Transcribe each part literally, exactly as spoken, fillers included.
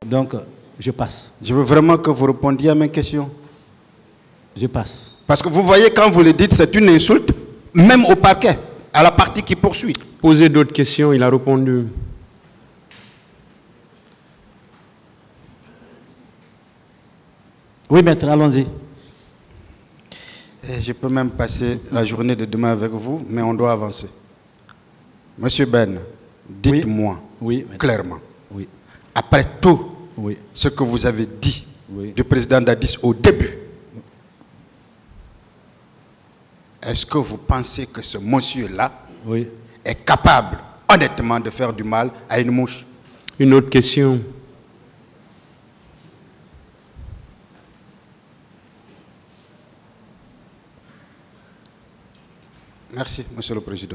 Donc, je passe. Je veux vraiment que vous répondiez à mes questions. Je passe. Parce que vous voyez, quand vous le dites, c'est une insulte, même au parquet, à la partie qui poursuit. Posez d'autres questions, il a répondu. Oui, maître, allons-y. Je peux même passer la journée de demain avec vous, mais on doit avancer. Monsieur Ben, dites-moi oui. Oui, clairement, oui. après tout oui. ce que vous avez dit oui. du président Dadis au début, est-ce que vous pensez que ce monsieur-là oui. est capable, honnêtement, de faire du mal à une mouche? Une autre question. Merci, Monsieur le Président.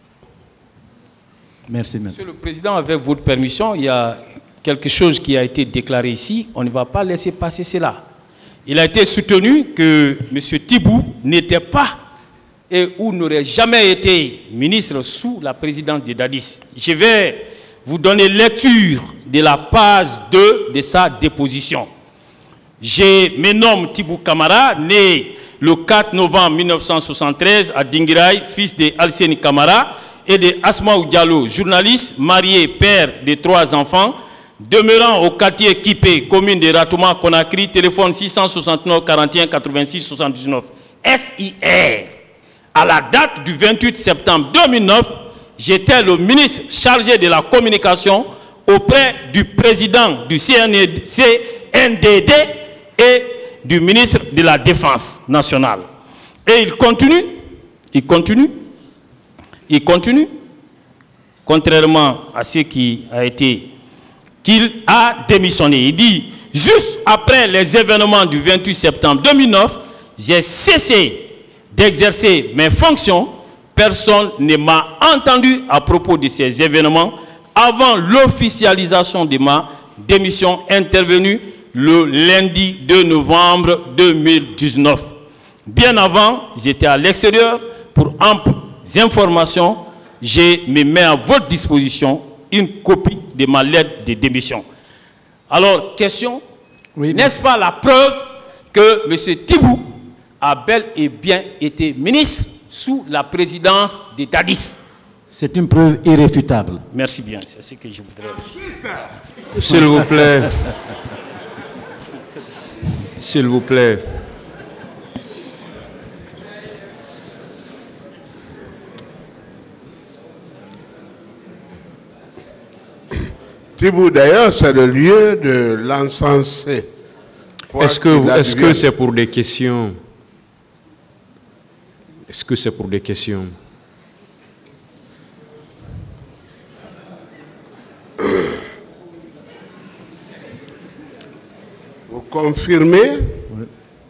Merci, maître. Monsieur le Président, avec votre permission, il y a quelque chose qui a été déclaré ici. On ne va pas laisser passer cela. Il a été soutenu que M. Tibou n'était pas et ou n'aurait jamais été ministre sous la présidence de Dadis. Je vais vous donner lecture de la page deux de sa déposition. Je me nomme Tibou Kamara, né le quatre novembre mille neuf cent soixante-treize à Dingirai, fils de Alseni Kamara et de Asmaou Diallo, journaliste, marié, père de trois enfants, demeurant au quartier Kipé, commune de Ratouma, Conakry, téléphone six cent soixante-neuf quarante et un quatre-vingt-six soixante-dix-neuf. S I R. À la date du vingt-huit septembre deux mille neuf, j'étais le ministre chargé de la communication auprès du président du C N D D et du ministre de la Défense nationale. Et il continue, il continue, il continue, contrairement à ce qui a été, qu'il a démissionné. Il dit, juste après les événements du vingt-huit septembre deux mille neuf, j'ai cessé d'exercer mes fonctions. Personne ne m'a entendu à propos de ces événements avant l'officialisation de ma démission intervenue le lundi deux novembre deux mille dix-neuf. Bien avant, j'étais à l'extérieur pour amples informations. Je me mets à votre disposition une copie de ma lettre de démission. Alors, question, oui, n'est-ce pas la preuve que M. Tibou a bel et bien été ministre sous la présidence de Dadis? C'est une preuve irréfutable. Merci bien, c'est ce que je voudrais dire. S'il vous plaît. S'il vous plaît. Tibou, d'ailleurs, c'est le lieu de l'encenser. Est-ce que est-ce que c'est pour des questions? Est-ce que c'est pour des questions? Vous confirmez oui.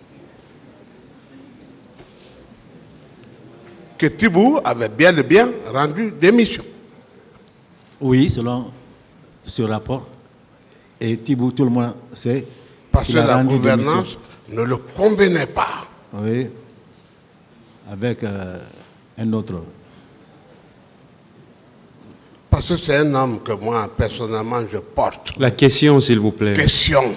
que Tibou avait bien et bien rendu démission? Oui, selon ce rapport. Et Tibou, tout le monde sait. Parce que la gouvernance ne le convenait pas. Oui, avec euh, un autre. Parce que c'est un homme que moi, personnellement, je porte. La question, s'il vous plaît. Question.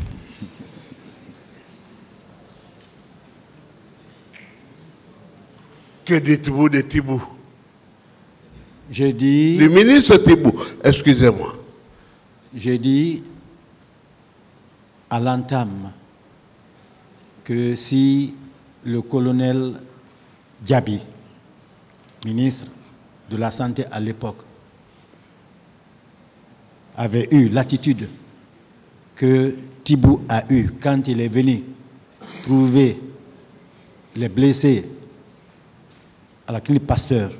Que dites-vous de Tibou? J'ai dit... Le ministre Tibou, excusez-moi. J'ai dit à l'entame que si le colonel Diaby, ministre de la Santé à l'époque, avait eu l'attitude que Tibou a eue quand il est venu trouver les blessés à la clinique Pasteur,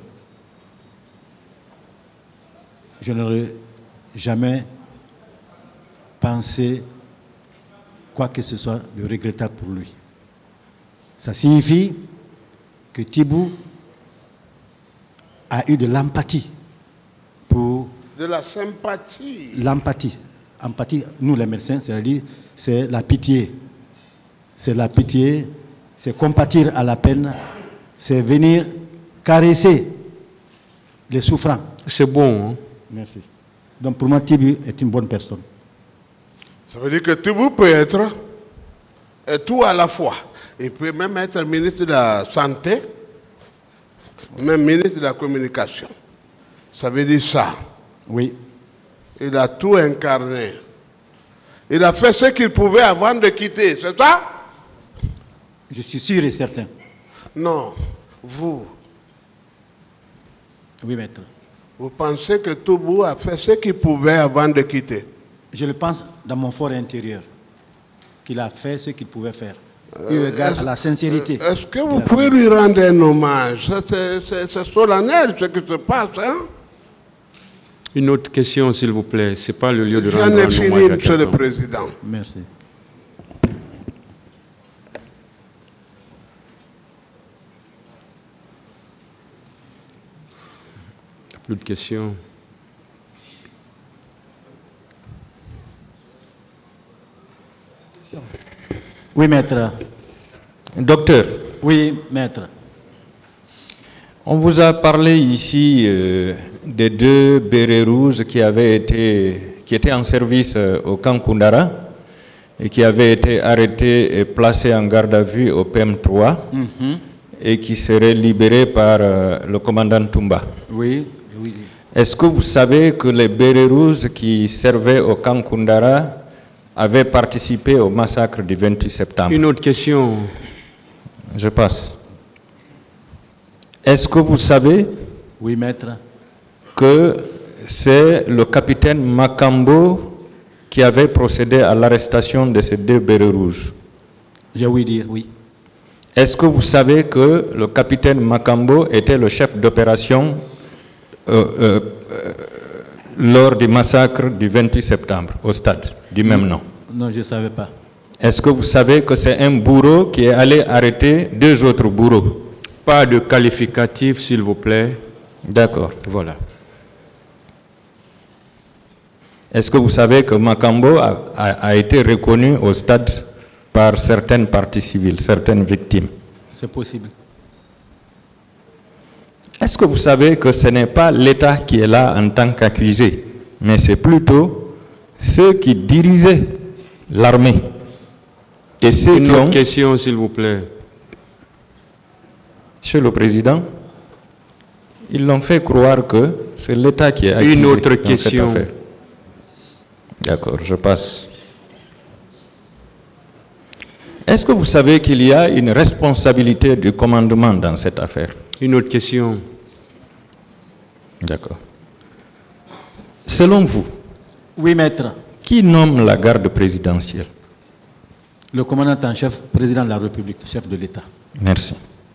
je n'aurais jamais pensé quoi que ce soit de regrettable pour lui. Ça signifie que Tibou a eu de l'empathie pour... De la sympathie. L'empathie. Empathie, nous les médecins, c'est-à-dire, c'est la pitié. C'est la pitié, c'est compatir à la peine, c'est venir caresser les souffrants. C'est bon. Hein? Merci. Donc pour moi, Tibou est une bonne personne. Ça veut dire que Tibou peut être et tout à la fois. Il peut même être ministre de la Santé, même ministre de la Communication. Ça veut dire ça. Oui. Il a tout incarné. Il a fait ce qu'il pouvait avant de quitter, c'est ça? Je suis sûr et certain. Non, vous. Oui, maître. Vous pensez que Tibou a fait ce qu'il pouvait avant de quitter? Je le pense dans mon fort intérieur, qu'il a fait ce qu'il pouvait faire. Eu égard à la sincérité. Est-ce que vous pouvez lui rendre un hommage? C'est solennel ce qui se passe, hein? Une autre question, s'il vous plaît. Ce n'est pas le lieu de rendre J'en un ai hommage fini, à Monsieur le quelqu'un. Président. Merci. Plus de questions. Oui, maître. Docteur, Oui, maître. on vous a parlé ici euh, des deux bérets rouges qui avaient été, qui étaient en service euh, au camp Koundara et qui avaient été arrêtés et placés en garde à vue au P M trois Mhm. et qui seraient libérés par euh, le commandant Toumba. Oui, oui. Est-ce que vous savez que les bérets rouges qui servaient au camp Koundara avaient participé au massacre du vingt-huit septembre? Une autre question. Je passe. Est-ce que vous savez Oui, maître. que c'est le capitaine Makambo qui avait procédé à l'arrestation de ces deux bérets rouges? J'ai ouï dire, oui. Est-ce que vous savez que le capitaine Makambo était le chef d'opération euh, euh, euh, lors du massacre du vingt-huit septembre au stade du même nom? Non, je ne savais pas. Est-ce que vous savez que c'est un bourreau qui est allé arrêter deux autres bourreaux? Pas de qualificatif, s'il vous plaît. D'accord. Voilà. Est-ce que vous savez que Makambo a, a, a été reconnu au stade par certaines parties civiles, certaines victimes? C'est possible. Est-ce que vous savez que ce n'est pas l'État qui est là en tant qu'accusé, mais c'est plutôt ceux qui dirigeaient l'armée et ceux Une qui autre ont... question, s'il vous plaît. Monsieur le Président, ils l'ont fait croire que c'est l'État qui est accusé. Une autre dans cette question. affaire. D'accord, je passe. Est-ce que vous savez qu'il y a une responsabilité du commandement dans cette affaire? Une autre question. D'accord. Selon vous, Oui, maître. qui nomme la garde présidentielle? Le commandant en chef, président de la République, chef de l'État. Merci.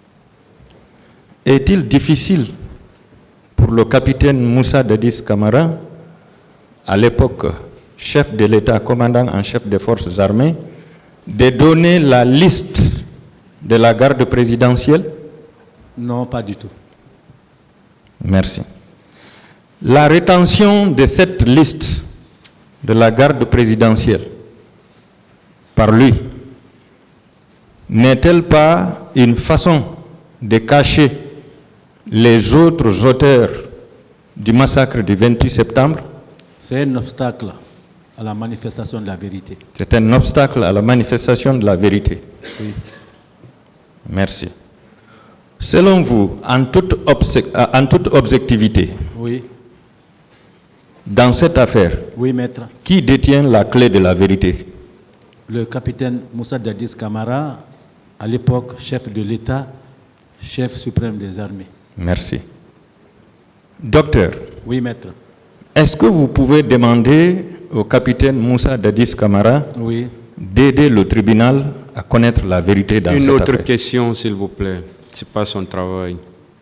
Est-il difficile pour le capitaine Moussa Dadis Camara, à l'époque chef de l'État, commandant en chef des forces armées, de donner la liste de la garde présidentielle? Non, pas du tout. Merci. La rétention de cette liste de la garde présidentielle par lui n'est-elle pas une façon de cacher les autres auteurs du massacre du vingt-huit septembre? C'est un obstacle à la manifestation de la vérité. C'est un obstacle à la manifestation de la vérité. Oui. Merci. Selon vous, en toute, obse- en toute objectivité, Oui. dans cette affaire, Oui, maître. qui détient la clé de la vérité? Le capitaine Moussa Dadis Camara, à l'époque chef de l'État, chef suprême des armées. Merci. Docteur, Oui, maître. est-ce que vous pouvez demander au capitaine Moussa Dadis Camara Oui. d'aider le tribunal à connaître la vérité dans Une cette autre affaire? question, s'il vous plaît. Ce n'est pas son travail.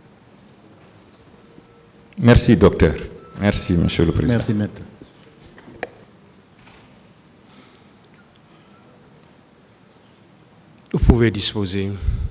Merci, docteur. Merci, Monsieur le Président. Merci, maître. Vous pouvez disposer.